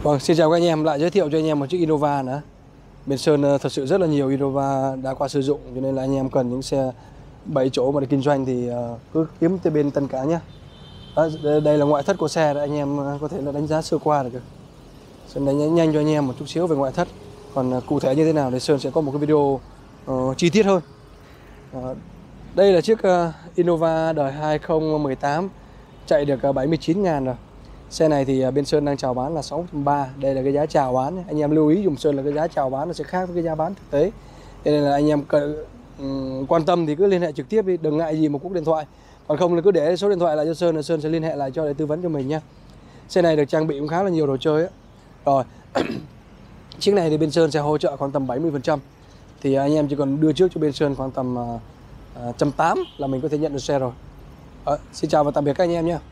Vâng, xin chào các anh em, lại giới thiệu cho anh em một chiếc Innova nữa. Bên Sơn thật sự rất là nhiều Innova đã qua sử dụng, cho nên là anh em cần những xe 7 chỗ mà để kinh doanh thì cứ kiếm tới bên Tân Cảng nhé. Đây là ngoại thất của xe, anh em có thể là đánh giá sơ qua được. Sơn đánh nhanh cho anh em một chút xíu về ngoại thất. Còn cụ thể như thế nào thì Sơn sẽ có một cái video chi tiết hơn. Đây là chiếc Innova đời 2018, chạy được 79.000 rồi. Xe này thì bên Sơn đang chào bán là 630. Đây là cái giá chào bán. Anh em lưu ý dùm Sơn là cái giá chào bán nó sẽ khác với cái giá bán thực tế. Cho nên là anh em quan tâm thì cứ liên hệ trực tiếp đi, đừng ngại gì một cuộc điện thoại. Còn không là cứ để số điện thoại lại cho Sơn, là Sơn sẽ liên hệ lại cho để tư vấn cho mình nhé. Xe này được trang bị cũng khá là nhiều đồ chơi ấy. Rồi chiếc này thì bên Sơn sẽ hỗ trợ khoảng tầm 70%. Thì anh em chỉ cần đưa trước cho bên Sơn khoảng tầm 180 là mình có thể nhận được xe rồi. Xin chào và tạm biệt các anh em nhé.